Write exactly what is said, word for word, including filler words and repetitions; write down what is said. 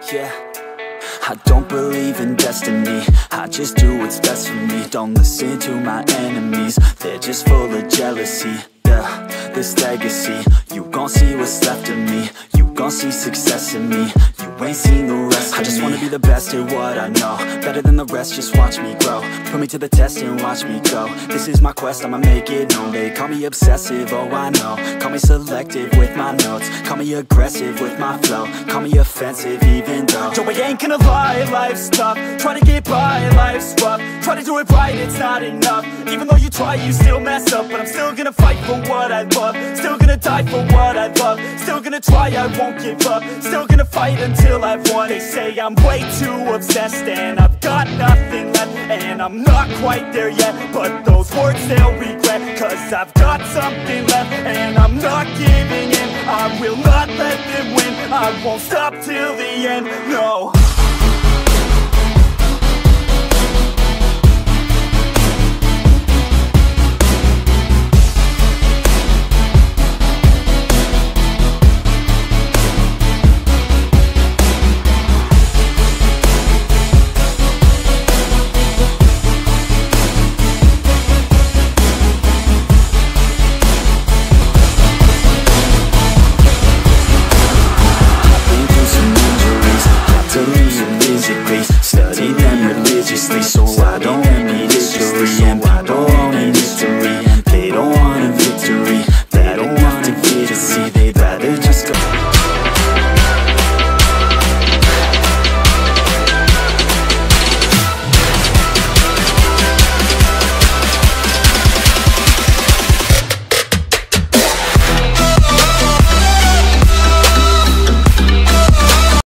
yeah. I don't believe in destiny, I just do what's best for me. Don't listen to my enemies, they're just full of jealousy. Yeah, this legacy, you gon' see what's left of me. You gon' see success in me, you ain't seen the rest of me. I just wanna be the best at what I know, better than the rest, just watch me grow. Put me to the test and watch me go. This is my quest, I'ma make it known. They call me obsessive, oh I know. Call me selective with my notes, call me aggressive with my flow, call me offensive even though Joe, I ain't gonna lie, life's tough. Try to get by, life's rough. Try to do it right, it's not enough. Even though you try, you still mess up. But I'm still gonna fight for what I love, still gonna die for what I love, still gonna try, I won't give up, still gonna fight until I've won. They say I'm way too obsessed and I've got nothing left, and I'm not quite there yet, but those words they'll regret, cause I've got something left and I'm not giving in. I will not let them win, I won't stop till the end, no. Study them religiously, so